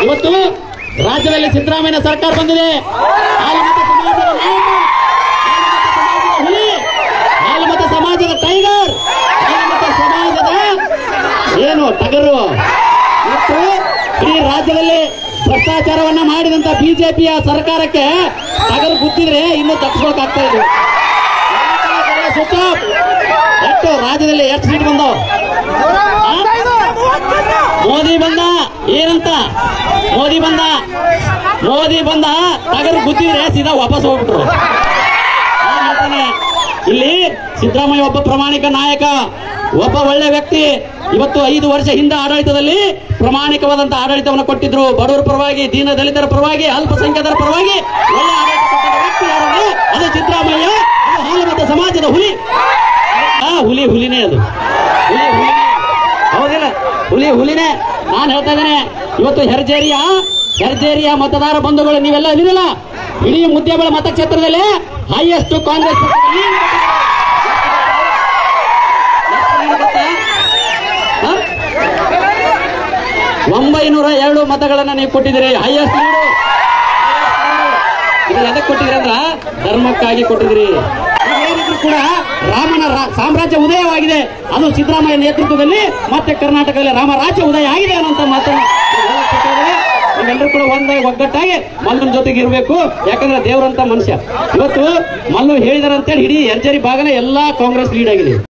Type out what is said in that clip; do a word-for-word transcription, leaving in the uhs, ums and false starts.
ಇವತ್ತು ರಾಜ್ಯದಲ್ಲಿ ಸಿದ್ದರಾಮಯ್ಯ ಸರ್ಕಾರ ಬಂದಿದೆ. ಹಾಲುಮತ ಸಮಾಜದ ನಾಯಕ, ಹುಲಿ, ಹಾಲುಮತ ಸಮಾಜದ ಟೈಗರ್, ಹಾಲುಮತ ಸಮಾಜದ ಏನು ಟಗರು. ಮತ್ತು ಇಡೀ ರಾಜ್ಯದಲ್ಲಿ ಭ್ರಷ್ಟಾಚಾರವನ್ನ ಮಾಡಿದಂತ ಬಿಜೆಪಿಯ ಸರ್ಕಾರಕ್ಕೆ ಟಗರು ಗುದ್ದಿದ್ರೆ ಇನ್ನೂ ತಪ್ಪಿಸ್ಕೊಳಕಾಗ್ತಾ ಇದೆ. ಎಷ್ಟು ರಾಜ್ಯದಲ್ಲಿ ಎಷ್ಟು ಸೀಟ್ ಬಂದವು? ಮೋದಿ ಬಂದ ಏನಂತ ಮೋದಿ ಬಂದ ಮೋದಿ ಬಂದ ಟಗರು ಗುದ್ದಿದ್ರೆ ಸೀದಾ ವಾಪಸ್ ಹೋಗ್ಬಿಟ್ರು. ಇಲ್ಲಿ ಸಿದ್ದರಾಮಯ್ಯ ಒಬ್ಬ ಪ್ರಾಮಾಣಿಕ ನಾಯಕ, ಒಬ್ಬ ಒಳ್ಳೆ ವ್ಯಕ್ತಿ. ಇವತ್ತು ಐದು ವರ್ಷ ಹಿಂದೆ ಆಡಳಿತದಲ್ಲಿ ಪ್ರಾಮಾಣಿಕವಾದಂತಹ ಆಡಳಿತವನ್ನು ಕೊಟ್ಟಿದ್ರು. ಬಡವರ ಪರವಾಗಿ, ದೀನ ದಲಿತರ ಪರವಾಗಿ, ಅಲ್ಪಸಂಖ್ಯಾತರ ಪರವಾಗಿ ಒಳ್ಳೆ ಆಡಳಿತ ಕೊಟ್ಟಿದ್ದ ವ್ಯಕ್ತಿ ಯಾರಂದ್ರೆ ಅದು ಸಿದ್ದರಾಮಯ್ಯ. ಅದು ಹಾಲುಮತ ಸಮಾಜದ ಹುಲಿ. ಆ ಹುಲಿ ಹುಲಿನೇ ಅದು, ಹುಲಿ ಹುಲಿ ಹೌದಿಲ್ಲ? ಹುಲಿ ಹುಲಿನೇ. ನಾನು ಹೇಳ್ತಾ ಇದ್ದೇನೆ, ಇವತ್ತು ಹೆರ್ಜೇರಿಯ ಹೆರ್ಜೇರಿಯ ಮತದಾರ ಬಂಧುಗಳು ನೀವೆಲ್ಲ ಇದಿರಲ್ಲ, ಇಡೀ ಮುದ್ದೇಬೇಳ ಮತಕ್ಷೇತ್ರದಲ್ಲಿ ಹೈಯೆಸ್ಟ್ ಕಾಂಗ್ರೆಸ್ ಒಂಬೈನೂರ ಎರಡು ಮತಗಳನ್ನ ನೀವು ಕೊಟ್ಟಿದ್ದೀರಿ. Highest lead. ಇದು ಎದಕ್ಕೆ ಕೊಟ್ಟಿದ್ರಿ ಅಂದ್ರ ಧರ್ಮಕ್ಕಾಗಿ ಕೊಟ್ಟಿದ್ರಿ. ಏನಿದ್ರು ಕೂಡ ರಾಮನ ಸಾಮ್ರಾಜ್ಯ ಉದಯವಾಗಿದೆ, ಅದು ಸಿದ್ದರಾಮಯ್ಯ ನೇತೃತ್ವದಲ್ಲಿ. ಮತ್ತೆ ಕರ್ನಾಟಕದಲ್ಲಿ ರಾಮರಾಜ್ಯ ಉದಯ ಆಗಿದೆ ಅನ್ನೋಂಥ ಮಾತನ್ನು ನೀವೆಲ್ಲರೂ ಕೂಡ ಒಂದಾಗಿ ಒಗ್ಗಟ್ಟಾಗಿ ಮಲ್ಲನ ಜೊತೆಗೆ ಇರಬೇಕು. ಯಾಕಂದ್ರೆ ದೇವರಂತ ಮನುಷ್ಯ. ಇವತ್ತು ಮಲ್ಲು ಹೇಳಿದಾರೆ ಅಂತೇಳಿ ಇಡೀ ಹೆರ್ಜೇರಿ ಭಾಗನ ಎಲ್ಲಾ ಕಾಂಗ್ರೆಸ್ ಲೀಡ್ ಆಗಿದೆ.